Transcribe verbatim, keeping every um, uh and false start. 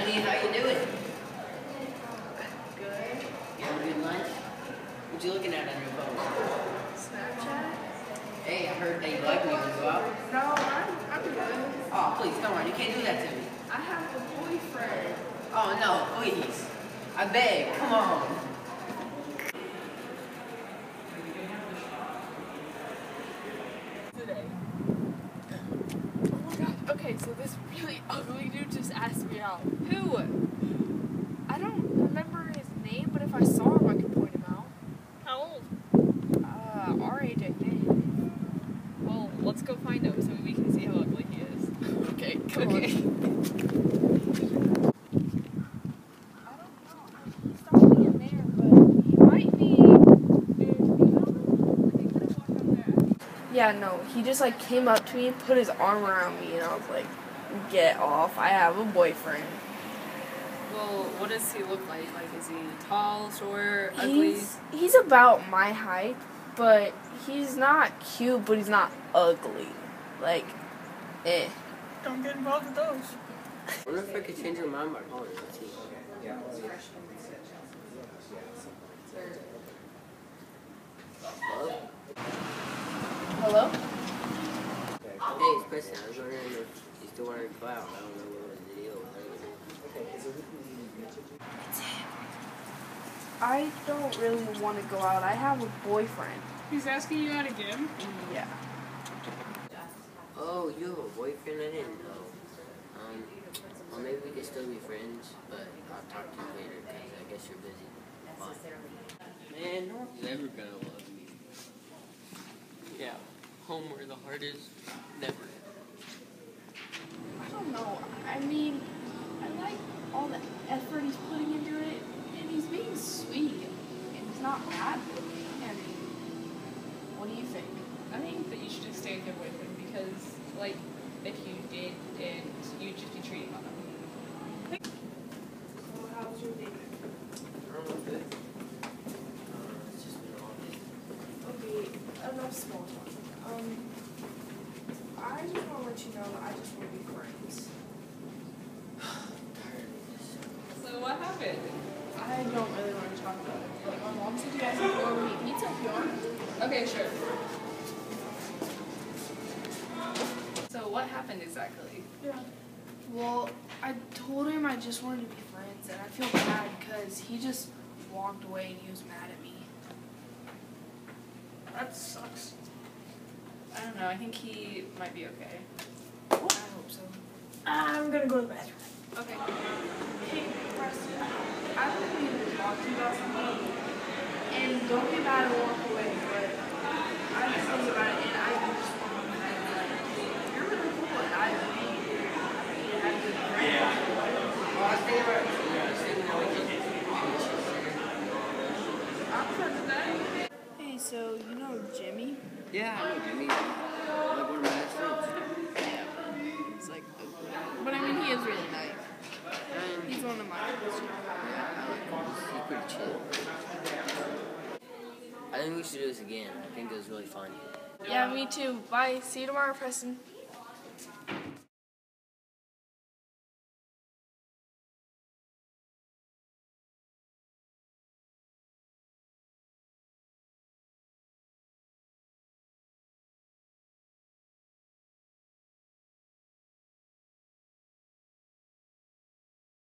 Ugly, how you doing? Good. You have a good lunch? What you looking at on your phone? Snapchat? Hey, I heard that you like me. Wanna go out? No, I'm, I'm good. Oh, please, come on. You can't do that to me. I have a boyfriend. Oh, no, please. I beg. Come on. Today. Oh my god. Okay, so this really ugly dude just asked me out. Who? I don't remember his name, but if I saw him, I could point him out. How old? Uh, our age, I think. Well, let's go find him so we can see how ugly he is. Okay, come Okay. on. I don't know. He's not being there, but he might be. Yeah, no, he just like came up to me, put his arm around me, and I was like, get off, I have a boyfriend. Well, what does he look like? Like, is he tall, short, ugly? He's, he's about my height, but he's not cute, but he's not ugly. Like, eh. Don't get involved with those. I wonder if I could change her mind by calling her. Let's see. Hello? Hello? Hey, it's Preston. I was wondering if you still wanted to go out. I don't know what was the deal with her. I don't really want to go out. I have a boyfriend. He's asking you out again? Yeah. Oh, you have a boyfriend? I didn't know. Um, well, maybe we could still be friends, but I'll talk to you later because I guess you're busy. Bye. Man, no one's ever gonna love me. Yeah, home where the heart is, never. I don't know. I mean, I like all the effort he's putting into it, and he's being sweet, and he's not bad with me. I mean, what do you think? I think that you should just stay with your boyfriend because, like, if you did, and you'd just be treating on him. So how's your day? I don't know, good. Uh, it's just been all day. Okay, enough small talk. Um, I just want to let you know that I just want to be friends. So what happened? I don't really want to talk about it, but my mom said you guys can go over and eat pizza if you want. Okay, sure. So what happened exactly? Yeah. Well, I told him I just wanted to be friends, and I feel bad because he just walked away and he was mad at me. That sucks. I don't know, I think he might be okay. I hope so. I'm gonna go to the bathroom. Okay. Hey, Preston, I really need to talk to you about something. And don't be mad and walk away, but I just think about it, and I just want to be friends. You're really cool, and I really need to have good friends. Well, I was thinking about it. I was thinking that we could I'm friends with that. Hey, so you know Jimmy? Yeah, I know Jimmy. Like one of my best friends. Yeah, but it's like ugly. But I mean, he is really nice. Um, He's one of my friends. I like him. He's pretty chill. I think we should do this again. I think it was really fun. Yeah, me too. Bye. See you tomorrow, Preston.